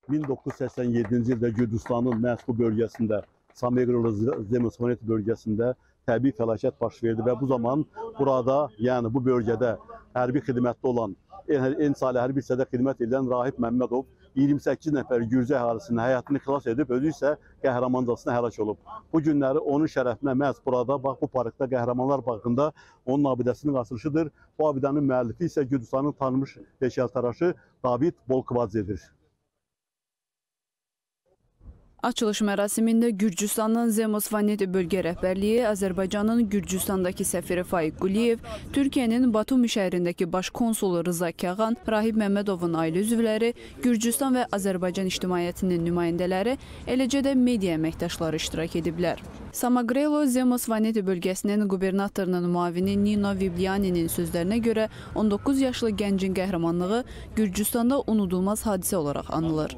1987-ci ildə Gürcüstanın məhz bu bölgəsində, Samegrelo Zemosvaneti bölgəsində təbii fəlakət baş verdi və bu zaman burada, yəni bu bölgədə hərbi xidmətdə olan, Ensali hərbi hissədə xidmət edən Rahib Məmmədov 28 nəfər Gürcü əhalisinin həyatını xilas edib, özü isə qəhrəmancasına həlak olub. Bu günləri onun şərəfinə məhz burada, bax bu parkda Qəhrəmanlar Parkında onun abidəsinin açılışıdır. Bu abidənin müəllifi isə Gürcüstanın tanınmış heykəltaraşı David Bolkovadzedir. Açılış mərasimində Gürcüstanın Zemosvaneti bölgə rəhbərliyi, Azərbaycanın Gürcüstandakı səfiri Faiq Quliyev, Türkiyənin Batumi şəhərindəki baş konsulu Rıza Kağan, Rahib Məmmədovun ailə üzvləri, Gürcüstan və Azərbaycan ictimaiyyətinin nümayəndələri, eləcə də media əməkdaşları iştirak ediblər. Samegrelo Zemosvaneti bölgəsinin qubernatorunun müavini Nino Viblianinin sözlərinə görə 19 yaşlı gəncin qəhrəmanlığı Gürcüstanda unudulmaz hadisə olaraq anılır.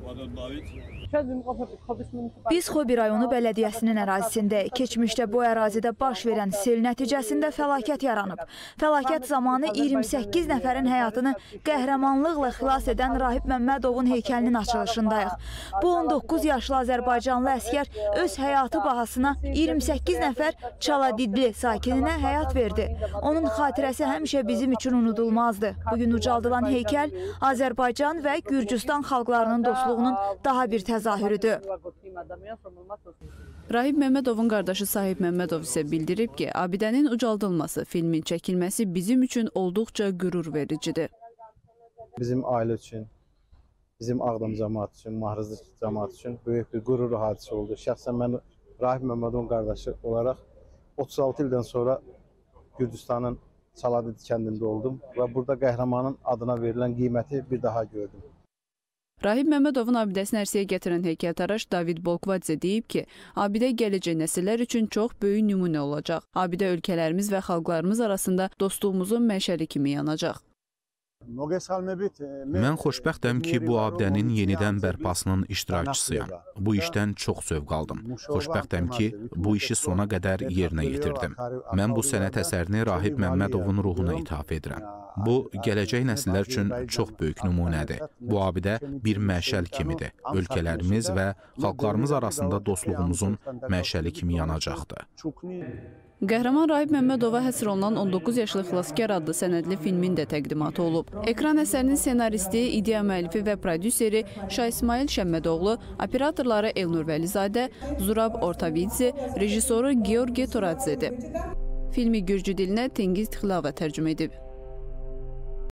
Biz Xobi rayonu bələdiyyəsinin ərazisindəyik. Keçmişdə bu ərazidə baş verən sel nəticəsində fəlakət yaranıb. Fəlakət zamanı 28 nəfərin həyatını qəhrəmanlıqla xilas edən Rahib Məmmədovun heykəlinin açılışındayıq. Bu 19 yaşlı Azərbaycanlı əskər öz həyatı bahasına 28 nəfər Çaladidli sakininə həyat verdi. Onun xatirəsi həmişə bizim üçün unudulmazdı. Bugün ucaldılan heykəl Azərbaycan və Gürcüstan xalqlarının dostluğunun daha bir təzahürüdür. Rahib Məmmədovun qardaşı Sahib Məmmədov isə bildirib ki, abidənin ucaldılması, filmin çəkilməsi bizim üçün olduqca qürur vericidir. Bizim ailə üçün, bizim Ağdam cəmaatı üçün, Mahrızlı cəmaatı üçün böyük bir qürur hadisə oldu. Şəxsən mən Rahib Məmmədovun qardaşı olaraq 36 ildən sonra Gürcüstanın Çaladid kəndində oldum və burada qəhrəmanın adına verilən qiyməti bir daha gördüm. Rahib Məmmədovun abidəsini ərsəyə gətirən heykəltaraş David Bolkovadze deyib ki, abidə gələcək nəsillər üçün çox böyük nümunə olacaq. Abidə ölkələrimiz və xalqlarımız arasında dostluğumuzun məşəli kimi yanacaq. Mən xoşbəxtəm ki, bu abidənin yenidən bərpasının iştirakçısıyam. Bu işdən çox zövq aldım. Xoşbəxtəm ki, bu işi sona qədər yerinə yetirdim. Mən bu sənət əsərini Rahib Məmmədovun ruhuna ithaf edirəm. Bu, gələcək nəsillər üçün çox böyük nümunədir. Bu abidə bir məşəl kimidir. Ölkələrimiz və xalqlarımız arasında dostluğumuzun məşəli kimi yanacaqdır. Qəhrəman Rahib Məmmədova həsr olunan 19 yaşlı xilaskar adlı sənədli filmin də təqdimatı olub. Ekran əsərinin senaristi, idea müəllifi və prodüseri Şah İsmail Şəmmədoğlu, operatorları Elnur Vəlizadə, Zurab Ortavidze, rejissoru Georgi Toradzedir. Filmi Gürcü dilinə Tengiz Tixilava tərcümə edib.